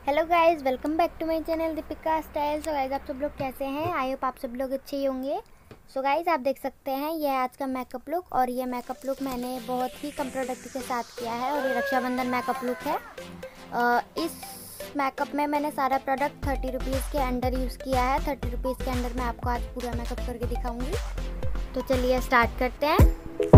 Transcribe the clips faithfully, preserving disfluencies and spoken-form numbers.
Hello guys, welcome back to my channel Deepika style. So guys, आप सब लोग कैसे हैं? आई होप आप सब लोग अच्छे ही होंगे। सो गाइस, आप देख सकते हैं ये है आज का मेकअप लुक, और ये मेकअप लुक मैंने बहुत ही कम प्रोडक्ट के साथ किया है, और ये रक्षाबंधन मेकअप लुक है। आ, इस मेकअप में मैंने सारा प्रोडक्ट थर्टी रुपीज़ के अंडर यूज़ किया है। थर्टी रुपीज़ के अंडर मैं आपको आज पूरा मेकअप करके दिखाऊँगी। तो चलिए स्टार्ट करते हैं।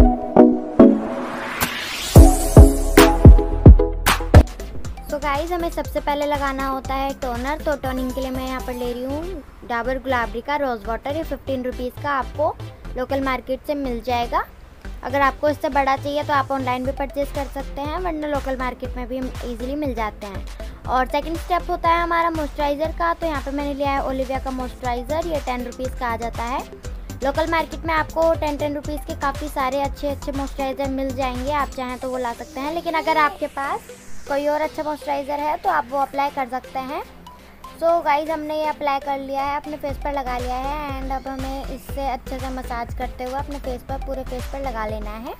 तो गाइस, हमें सबसे पहले लगाना होता है टोनर। तो टोनिंग के लिए मैं यहाँ पर ले रही हूँ डाबर गुलाबरी का रोज़ वाटर। ये फिफ्टीन रुपीज़ का आपको लोकल मार्केट से मिल जाएगा। अगर आपको इससे बड़ा चाहिए तो आप ऑनलाइन भी परचेज़ कर सकते हैं, वरना लोकल मार्केट में भी इजीली मिल जाते हैं। और सेकंड स्टेप होता है हमारा मॉइस्चराइज़र का। तो यहाँ पर मैंने लिया है ओलिविया का मॉइस्चराइज़र। ये टेन रुपीज़ का आ जाता है। लोकल मार्केट में आपको टेन टेन रुपीज़ के काफ़ी सारे अच्छे अच्छे मॉइस्चराइज़र मिल जाएंगे। आप चाहें तो वो ला सकते हैं, लेकिन अगर आपके पास कोई और अच्छा मॉइस्चराइज़र है तो आप वो अप्लाई कर सकते हैं। सो गाइज, हमने ये अप्लाई कर लिया है, अपने फेस पर लगा लिया है। एंड अब हमें इससे अच्छे से मसाज करते हुए अपने फेस पर पूरे फेस पर लगा लेना है।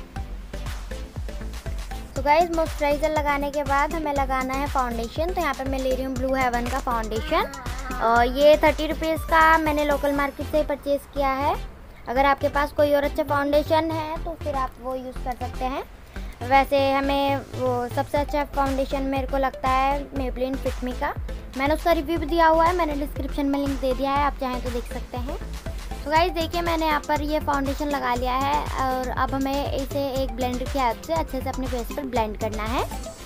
तो गाइज, मॉइस्चराइज़र लगाने के बाद हमें लगाना है फाउंडेशन। तो यहाँ पे मैं ले रही हूँ ब्लू हेवन का फाउंडेशन, और ये थर्टी रुपीज़ का मैंने लोकल मार्केट से ही परचेज़ किया है। अगर आपके पास कोई और अच्छा फाउंडेशन है तो फिर आप वो यूज़ कर सकते हैं। वैसे हमें वो सबसे अच्छा फाउंडेशन मेरे को लगता है मेबलिन फिट मी का। मैंने उसका रिव्यू भी दिया हुआ है, मैंने डिस्क्रिप्शन में लिंक दे दिया है, आप चाहें तो देख सकते हैं। तो गाइस देखिए, मैंने यहाँ पर ये फाउंडेशन लगा लिया है, और अब हमें इसे एक ब्लेंडर की हेल्प से अच्छे से अपने फेस पर ब्लेंड करना है।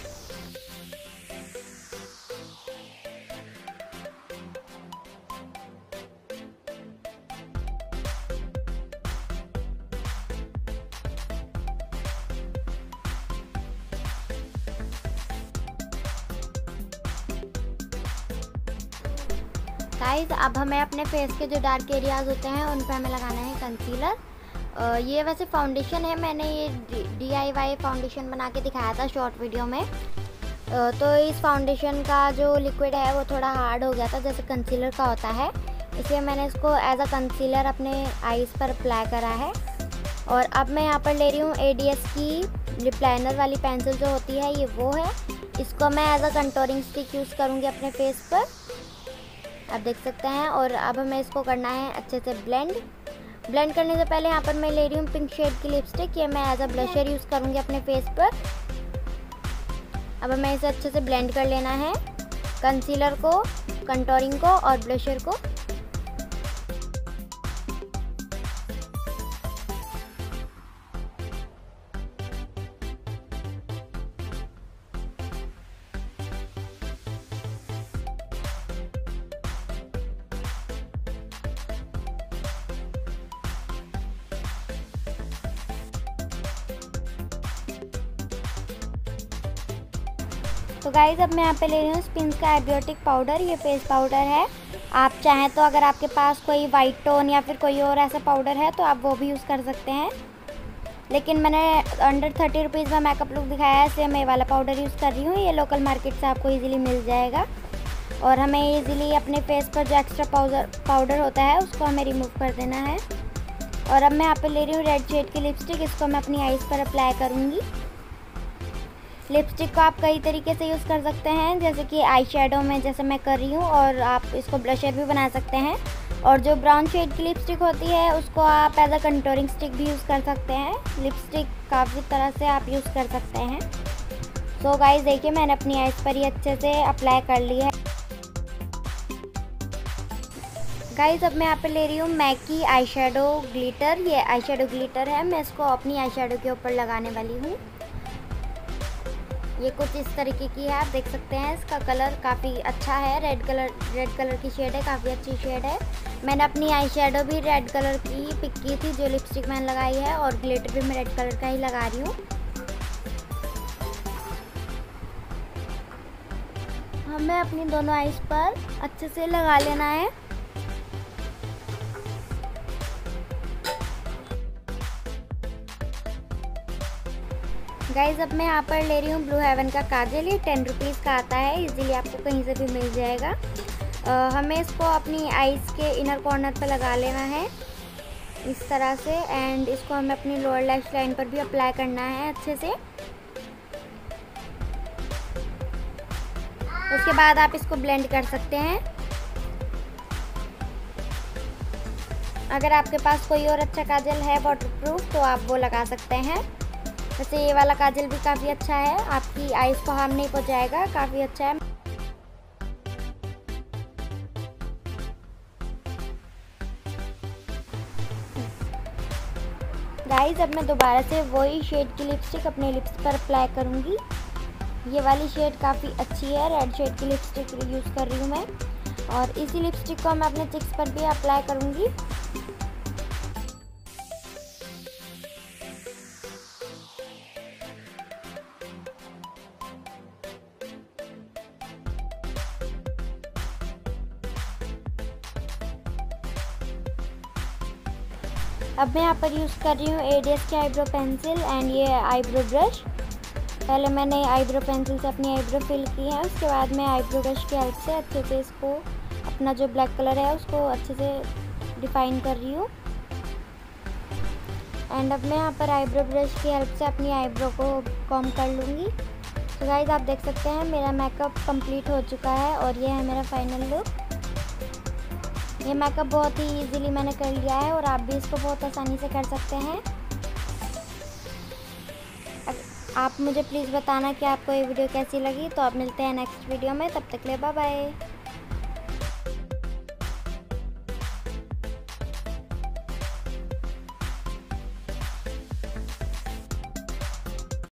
गाइस, अब हमें अपने फेस के जो डार्क एरियाज़ होते हैं उन पर हमें लगाना है कंसीलर। ये वैसे फाउंडेशन है, मैंने ये डी आई वाई फाउंडेशन बना के दिखाया था शॉर्ट वीडियो में। तो इस फाउंडेशन का जो लिक्विड है वो थोड़ा हार्ड हो गया था, जैसे कंसीलर का होता है, इसलिए मैंने इसको एज अ कंसीलर अपने आईज़ पर अप्लाई करा है। और अब मैं यहाँ पर ले रही हूँ ए डी एस की लिप लाइनर वाली पेंसिल जो होती है, ये वो है। इसको मैं as a contouring stick use करूँगी अपने फेस पर, आप देख सकते हैं। और अब हमें इसको करना है अच्छे से ब्लेंड। ब्लेंड करने से पहले यहाँ पर मैं ले रही हूँ पिंक शेड की लिपस्टिक। ये मैं एज अ ब्लशर यूज़ करूँगी अपने फेस पर। अब हमें इसे अच्छे से ब्लेंड कर लेना है, कंसीलर को, कंटूरिंग को और ब्लशर को। तो गाइज़, अब मैं यहाँ पे ले रही हूँ स्पिन्स का एबियोटिक पाउडर। ये फेस पाउडर है। आप चाहें तो अगर आपके पास कोई वाइट टोन या फिर कोई और ऐसा पाउडर है तो आप वो भी यूज़ कर सकते हैं, लेकिन मैंने अंडर थर्टी रुपीज़ में मेकअप लुक दिखाया है, इसलिए मैं ये वाला पाउडर यूज़ कर रही हूँ। ये लोकल मार्केट से आपको ईजिली मिल जाएगा, और हमें ईजिली अपने फेस पर जो एक्स्ट्रा पाउडर पाउडर होता है उसको हमें रिमूव कर देना है। और अब मैं यहाँ पर ले रही हूँ रेड शेड की लिपस्टिक। इसको मैं अपनी आईज़ पर अप्लाई करूँगी। लिपस्टिक को आप कई तरीके से यूज़ कर सकते हैं, जैसे कि आई शेडो में जैसे मैं कर रही हूँ, और आप इसको ब्लशर भी बना सकते हैं। और जो ब्राउन शेड की लिपस्टिक होती है उसको आप एज अ कंटूरिंग स्टिक भी यूज़ कर सकते हैं। लिपस्टिक काफ़ी तरह से आप यूज़ कर सकते हैं। सो गाइस देखिए, मैंने अपनी आईज पर ही अच्छे से अप्लाई कर ली है। गाइस, अब मैं यहाँ पे ले रही हूँ मैक की आई शेडो ग्लिटर। ये आई शेडो ग्लिटर है, मैं इसको अपनी आई शेडो के ऊपर लगाने वाली हूँ। ये कुछ इस तरीके की है, आप देख सकते हैं। इसका कलर काफ़ी अच्छा है, रेड कलर रेड कलर की शेड है, काफ़ी अच्छी शेड है। मैंने अपनी आई शेडो भी रेड कलर की पिक की थी, जो लिपस्टिक मैंने लगाई है, और ग्लिटर भी मैं रेड कलर का ही लगा रही हूँ। हमें अपनी दोनों आईज पर अच्छे से लगा लेना है। गाइज, अब मैं यहाँ पर ले रही हूँ ब्लू हेवन का काजल। ये टेन रुपीज़ का आता है, इजीली आपको कहीं से भी मिल जाएगा। आ, हमें इसको अपनी आईज़ के इनर कॉर्नर पर लगा लेना है इस तरह से, एंड इसको हमें अपनी लोअर लैश लाइन पर भी अप्लाई करना है अच्छे से। उसके बाद आप इसको ब्लेंड कर सकते हैं। अगर आपके पास कोई और अच्छा काजल है वाटरप्रूफ तो आप वो लगा सकते हैं। वैसे ये वाला काजल भी काफ़ी अच्छा है, आपकी आईज़ को हार्म नहीं पहुंचाएगा, काफ़ी अच्छा है। गाइस अब मैं दोबारा से वही शेड की लिपस्टिक अपने लिप्स पर अप्लाई करूँगी। ये वाली शेड काफ़ी अच्छी है, रेड शेड की लिपस्टिक यूज़ कर रही हूँ मैं, और इसी लिपस्टिक को मैं अपने चिक्स पर भी अप्लाई करूँगी। अब मैं यहाँ पर यूज़ कर रही हूँ एडियस की आईब्रो पेंसिल एंड ये आईब्रो ब्रश। पहले मैंने आईब्रो पेंसिल से अपनी आईब्रो फिल की है, उसके बाद मैं आईब्रो ब्रश की हेल्प से अच्छे से इसको अपना जो ब्लैक कलर है उसको अच्छे से डिफाइन कर रही हूँ। एंड अब मैं यहाँ पर आईब्रो ब्रश की हेल्प से अपनी आईब्रो को कॉम्ब कर लूँगी। तो गाइस आप देख सकते हैं मेरा मेकअप कंप्लीट हो चुका है और ये है मेरा फाइनल लुक। ये मेकअप बहुत ही इजीली मैंने कर लिया है और आप भी इसको बहुत आसानी से कर सकते हैं। आप मुझे प्लीज़ बताना कि आपको ये वीडियो कैसी लगी। तो आप मिलते हैं नेक्स्ट वीडियो में, तब तक के लिए बाय बाय।